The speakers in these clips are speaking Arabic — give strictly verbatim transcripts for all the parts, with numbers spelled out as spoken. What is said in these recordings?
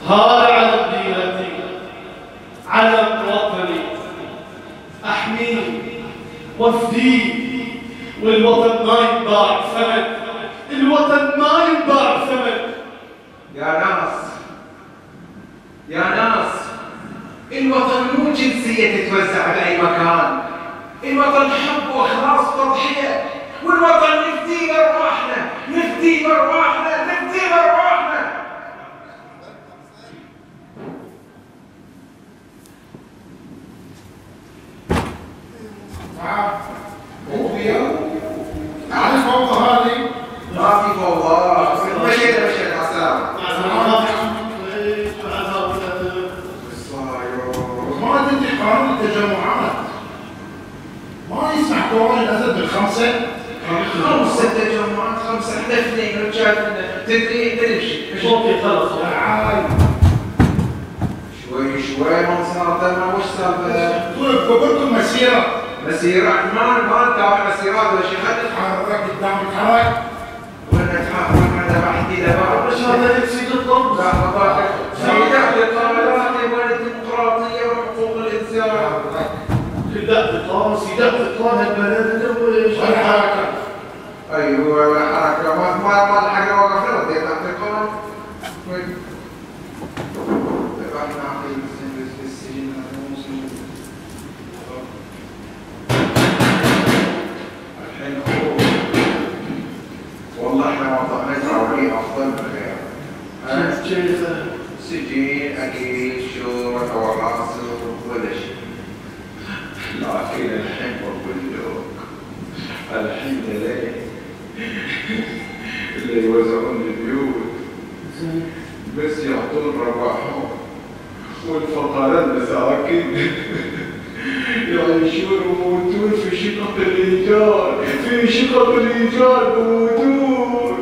هذا علم ديرتي، علم وطني، أحميه وافديه، والوطن ما ينباع ثمن، الوطن ما ينباع ثمن. يا ناس يا ناس، الوطن مو جنسية تتوزع بأي مكان، الوطن حب وإخلاص وتضحية، والوطن نفديه بأرواحنا، نفديه بأرواحنا، نفديه بأرواحنا. مو فيها؟ تعرف فوضى هذه؟ ما في فوضى، مشيت مشيت مع السلامة. ما تدري قانون التجمعات ما يسمح قوانين الأسد بالخمسة؟ خمسة تجمعات، خمسة، احنا اثنين رجال تدري تدري صوتي خلص. تعال شوي شوي ما صار تمام. وش سالفة؟ قلتم مسيرة مسيرة؟ ما ما نتابع مسيرات ولا شيء. خلينا تحرك قدام الحرك وين نتحرك؟ هذا واحد يدبر. بس هذا يفسد الضبط. لا خطأ. سيدات القرارات وين الديمقراطية وحقوق الإنسان. لا تقام سيدات تقام هالبلد وإيش والحركة. أيوه والحركة ما ما ما الحاجة وقفنا وديت تحت القانون. وين؟ احنا عقيل بالسجن هذا مسلم. الحين خروج. والله احنا وضعنا تعويض أفضل من غيره. كيف كيف سجين أكيد شرطة وحاصل ولا شيء. لكن الحين بقول لك الحين ليه اللي يوزعون البيوت بس يعطون رواحهم، والفقراء المساكين يعيشون ويموتون في شقق الرجال، في شقق الرجال موجود.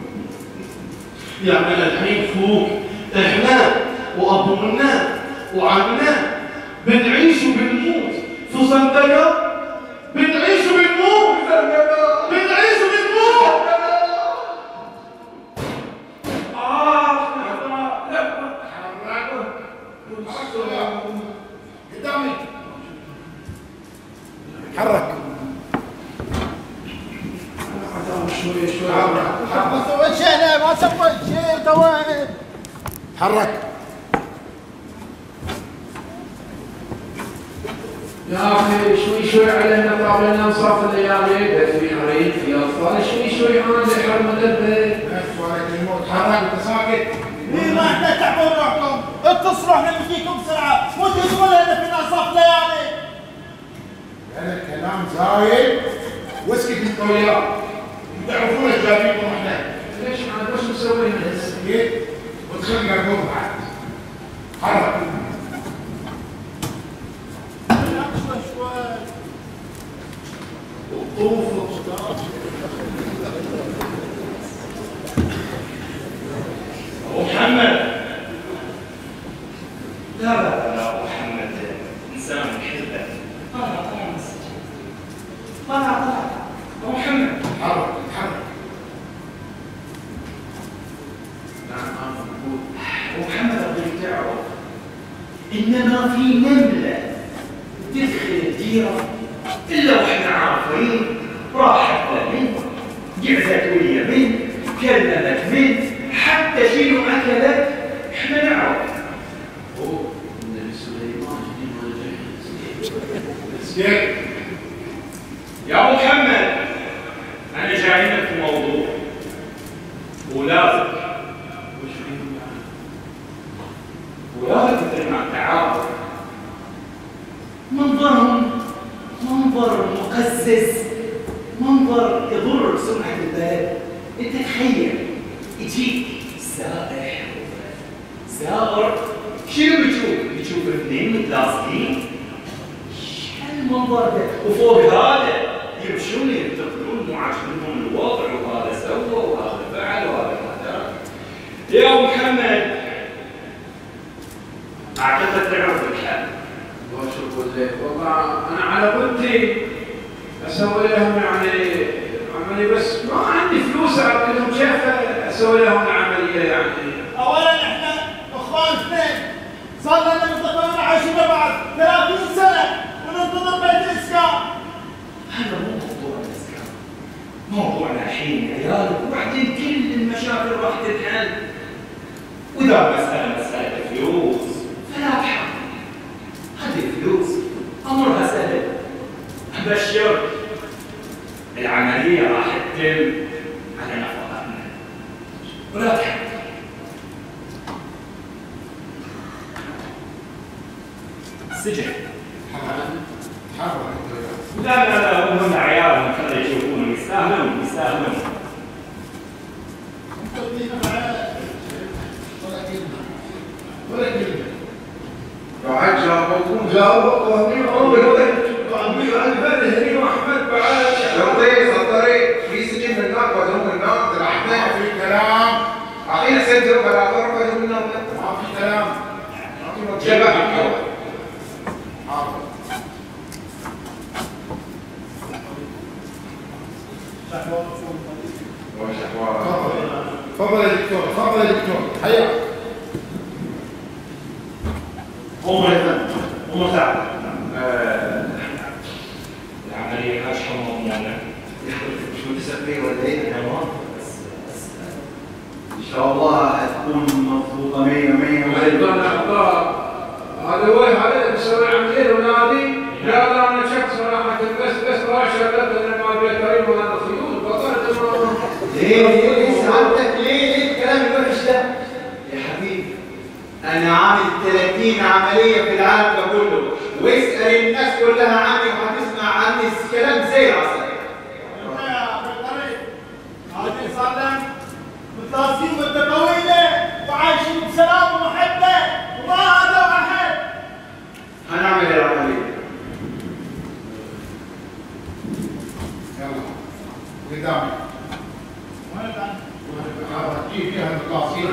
يعني الحين فوق احنا وابونا وعمنا بنعيش وبنموت في زنبقة، بنعيش وبنموت في زنبقة، بنعيش وبنموت. آه قدامي حرك. شوي شوي ما سويت شيء، انا ما سويت شيء توه. حرك يا اخي شوي شوي علينا، طاب لنا انصاف الليالي، في عريض في اطفال، شوي شوي عاد حرم البيت. سؤالك الموت. حرك انت ساكت. ليه ما احنا تعبون روحكم؟ اتصلوا احنا بنجيكم بسرعه، مو تقولوا لنا في انصاف الليالي. هذا كلام زايد واسكت انت وياه. تعرفون ايش جايبينكم احنا؟ ليش عاد وش مسوي هسه؟ سكت وادخل قرقوم بعد. حرك. شوي شوي. طوفوا أبو محمد. لا لا لا أبو محمد إنسان محبة. طلع طلع من السجن. طلع طلع أبو محمد. حرك حرك. نعم أنا موجود. أبو محمد أبغيك تعرف إن ما في نملة تدخل الديرة إلا وإحنا عارفين راحت من، قعدت ويا من، كلمت من، حتى شنو أكلت إحنا نعرف. اوه النبي سليمان جديد ولا جاي؟ سكت. يا أبو محمد أنا جاي لك في موضوع ولازم وش فيهم يعني؟ ولازم مثل ما تعرف منظرهم منظر مقزز، منظر يضر سمعة البلد. انت تخيل يجيك سائح زائر، شنو بتشوف؟ بتشوف اثنين متلاصقين. المنظر ده وفوق هذا يمشون ينتقلون مو عاجبهم الوضع، وهذا سوى وهذا فعل وهذا كذا. يا ابو محمد اعتقد تعرف الحل. وش اقول لك؟ والله انا على قلتي اسوي لهم يعني عمليه، بس ما عندي فلوس اعطي لهم. كيف اسوي لهم العمليه يعني؟ اولا احنا اخوان عيالك وبعدين كل المشاكل راح تنحل. واذا مساله مساله فلوس فلا تحرم، هذه الفلوس امرها سهل. ابشرك العمليه راح تتم على نفقتنا ولا تحرم. السجن لا لا لا هم عيالهم خلي يشوفون يستاهلون يستاهلون. ولا كلمة. بعد جاوبكم جاوبكم هني عمي على البلد هني واحمد بعد شرطيس الطريق في سجن من هناك وزنهم من هناك راح ما في كلام. اعطينا سنتر ولا طرف وزنهم من هناك ما في كلام. شباب حاضر. تفضل يا دكتور، تفضل يا دكتور، حياك. قوموا يا فندم، قوموا ساعة. العمليه كاشحه ومضمونه. شو تسفيه ولا ايه؟ بس بس ان شاء الله حتكون مضبوطة مية مية ايضا اعطاه هذا هو هذا مسوي عمليه ونادي قال انا شخص صراحه بس بس راح شغلت انا ما ابي كريم وانا خيول بطلت ليه ليه سعادتك ليه ليه الكلام الوحش ده؟ يا حبيبي أنا عامل ثلاثين عملية في العالم ده كله، واسأل الناس كلها عني وهتسمع عني كلام زي العسل. انت يا ابو الطريق هذه صار لك متواصلين مدة طويلة وعايشين بسلام ومحبة وما هذا واحد. هنعمل إيه العملية؟ يلا قدامي. وين الآن؟ جيب فيها التفاصيل.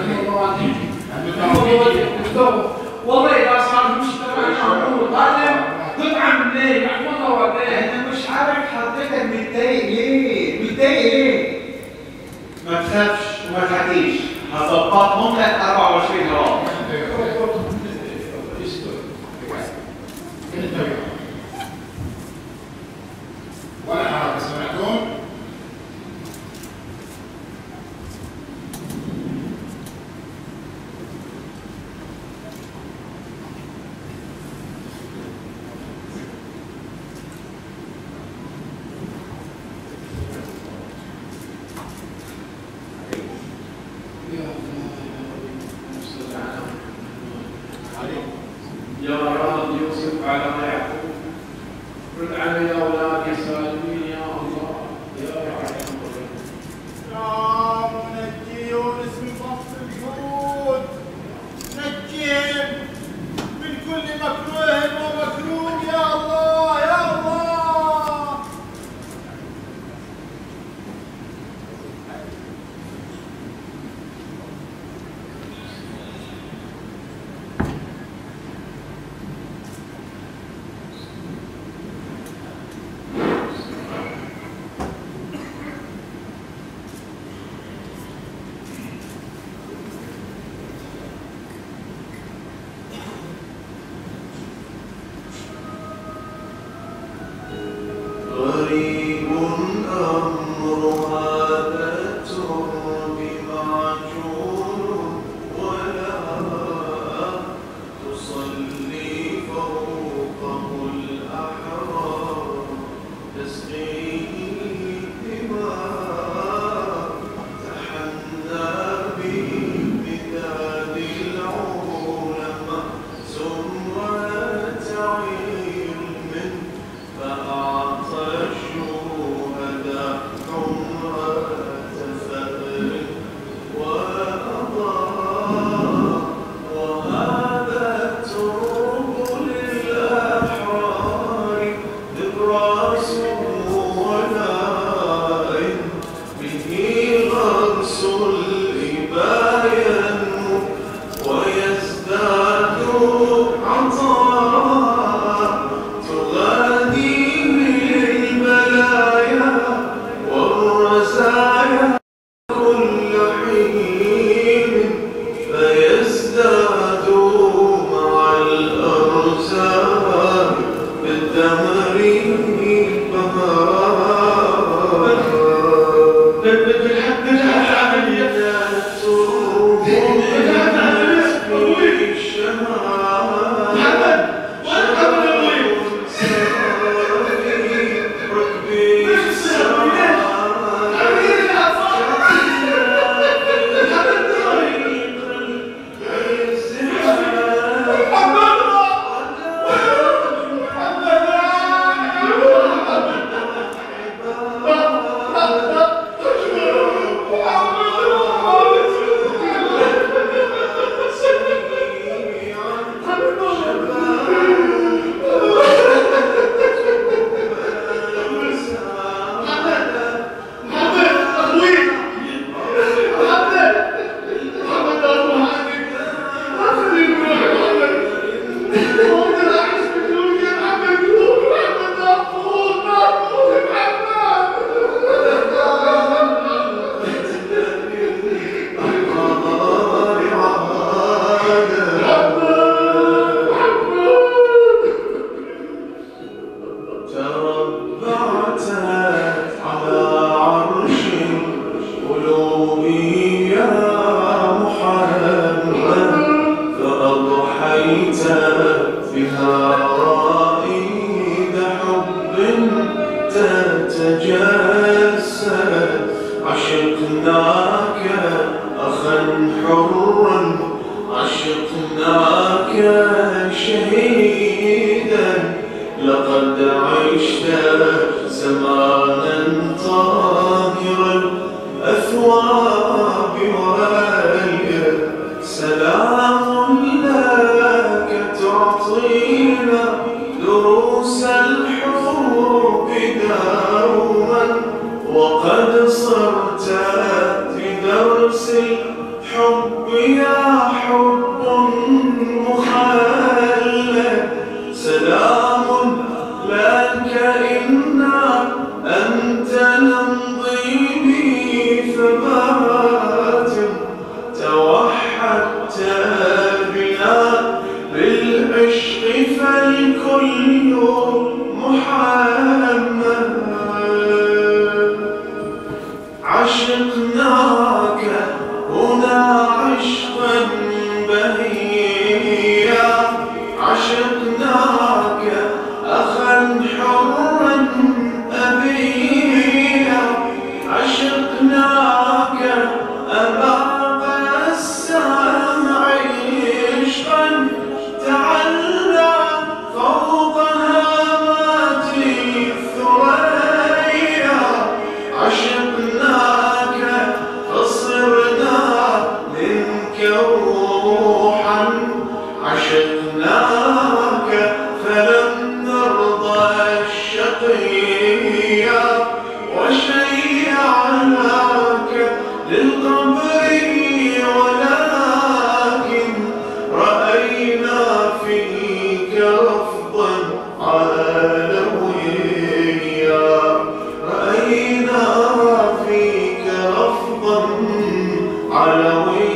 والله اذا صار مجتمع معمول هذا قطعه من ليه يحفظها ولا أنا مش عارف حضرتك متضايق ليه؟ متضايق ليه؟ ما تخافش وما تحكيش، هظبطهم لك أربعة وعشرين جرام. ولا حاجة سمعتون؟ يا رب يوسف على ما يعقوب رد علي يا اولادي سالمين يا الله يا رب. يا منجي يونس من بطن الحوت، نجيهم من كل مكروه ومكروه يا الله يا الله. حرا عشقناك شهيدا لقد عشت زمانا طاهرا الأثواب سلام لك تعطينا دروس الحب دوما وقد صرت بدرس الحب يا حب مخلد سلام لك إنا أنت نمضي بثبات توحدت بنا بالعشق فالكل محمد عشقناك هنا عشقا بهيا عشقناك أخا حرا أبيا عشقناك أبا السمع عشقا تعلى فوق هامات الثريا عشقناك فصرنا منك روحا عشقناك فلم نرضى الشقيا وشيعناك للقبر ولكن رأينا فيك رفضا علويا رأينا فيك رفضا علويا